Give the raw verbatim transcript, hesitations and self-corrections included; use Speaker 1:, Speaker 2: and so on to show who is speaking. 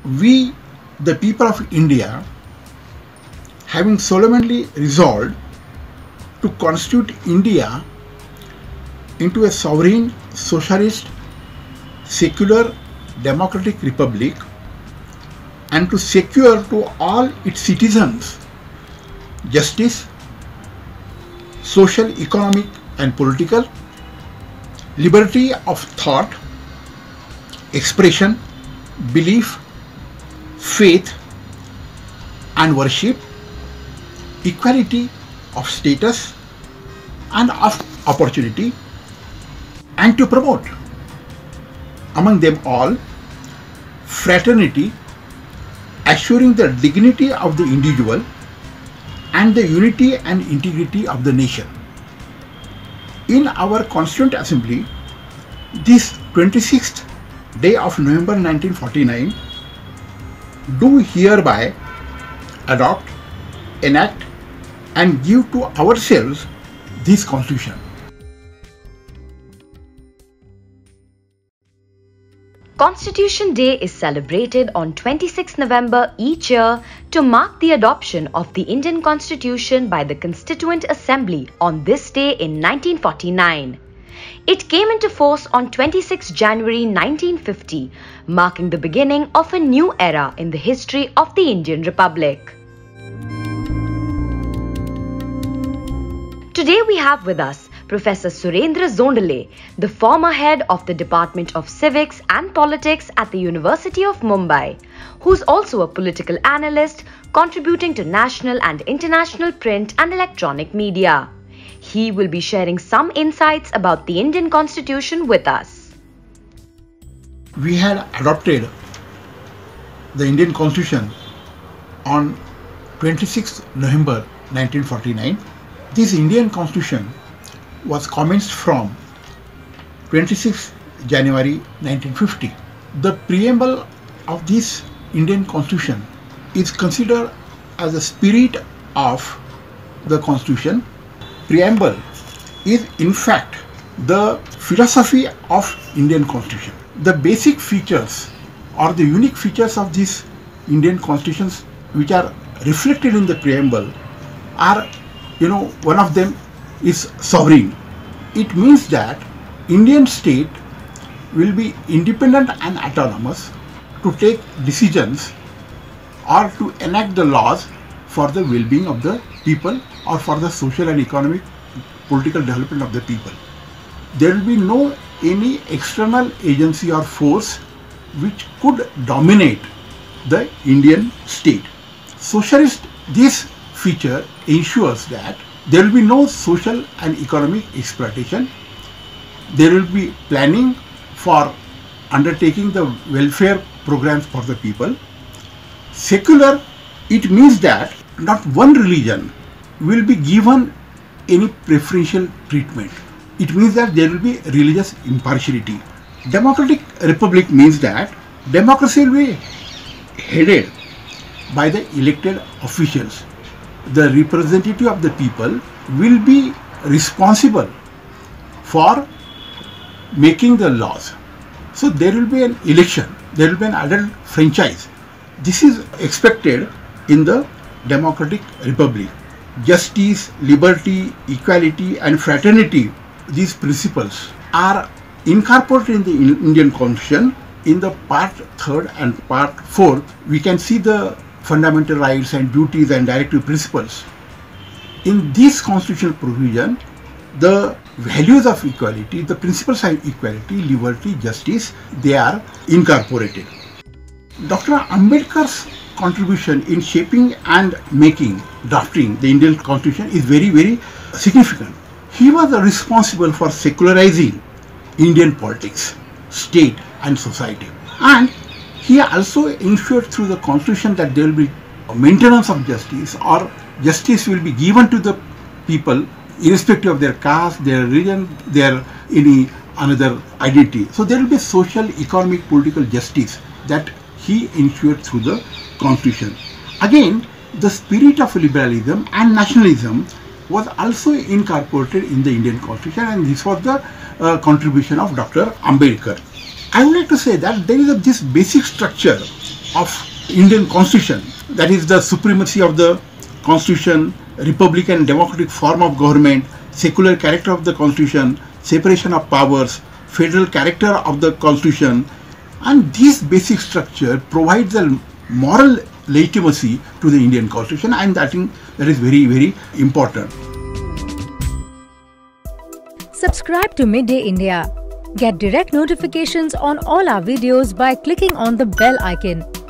Speaker 1: we, the people of India, having solemnly resolved to constitute India into a sovereign, socialist, secular, democratic republic, and to secure to all its citizens justice, social, economic and political, liberty of thought, expression, belief, faith and worship, equality of status and of opportunity, and to promote among them all fraternity, assuring the dignity of the individual and the unity and integrity of the nation. In our Constituent Assembly, this twenty-sixth day of November nineteen forty-nine, do hereby adopt, enact and give to ourselves this Constitution.
Speaker 2: Constitution Day is celebrated on twenty-sixth November each year to mark the adoption of the Indian Constitution by the Constituent Assembly on this day in nineteen forty-nine. It came into force on twenty-sixth January nineteen fifty, marking the beginning of a new era in the history of the Indian Republic. Today we have with us Professor Surendra Zondale, the former head of the Department of Civics and Politics at the University of Mumbai, who's also a political analyst contributing to national and international print and electronic media. He will be sharing some insights about the Indian Constitution with us.
Speaker 1: We had adopted the Indian Constitution on twenty-sixth November nineteen forty-nine. This Indian Constitution was commenced from twenty-sixth January nineteen fifty. The preamble of this Indian Constitution is considered as the spirit of the Constitution. Preamble is in fact the philosophy of Indian Constitution. The basic features or the unique features of this Indian Constitutions which are reflected in the preamble are, you know, one of them is sovereign. It means that Indian state will be independent and autonomous to take decisions or to enact the laws for the well-being of the people or for the social and economic political development of the people. There will be no any external agency or force which could dominate the Indian state. Socialist, this feature ensures that there will be no social and economic exploitation. There will be planning for undertaking the welfare programs for the people. Secular, it means that not one religion will be given any preferential treatment. It means that there will be religious impartiality. Democratic republic means that democracy will be headed by the elected officials. The representative of the people will be responsible for making the laws. So there will be an election, there will be an adult franchise. This is expected in the democratic republic. Justice, liberty, equality and fraternity, these principles are incorporated in the Indian Constitution. In the part third and part fourth, we can see the fundamental rights and duties and directive principles. In this constitutional provision, the values of equality, the principles of equality, liberty, justice, they are incorporated. Doctor Ambedkar's contribution in shaping and making, drafting the Indian Constitution is very, very significant. He was responsible for secularizing Indian politics, state and society. And he also ensured through the Constitution that there will be maintenance of justice, or justice will be given to the people irrespective of their caste, their religion, their any another identity. So there will be social, economic, political justice that he ensured through the Constitution. Again, the spirit of liberalism and nationalism was also incorporated in the Indian Constitution, and this was the uh, contribution of Doctor Ambedkar. I would like to say that there is a, this basic structure of Indian Constitution, that is the supremacy of the Constitution, republican democratic form of government, secular character of the Constitution, separation of powers, federal character of the Constitution, and this basic structure provides a moral legitimacy to the Indian Constitution, and I think that is very, very important.
Speaker 3: Subscribe to Midday India. Get direct notifications on all our videos by clicking on the bell icon.